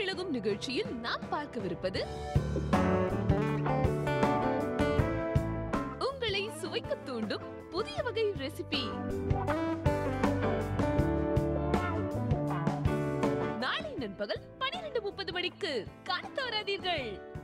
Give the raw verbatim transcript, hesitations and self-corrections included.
மிளகும் நிகழ்ச்சியில் நாம் பார்க்கவிருப்பது உங்களை சுவைக்க தூண்டும் புதிய வகை ரெசிபி. நாளை நண்பகல் பனிரெண்டு முப்பது மணிக்கு காண தவறாதீர்கள்.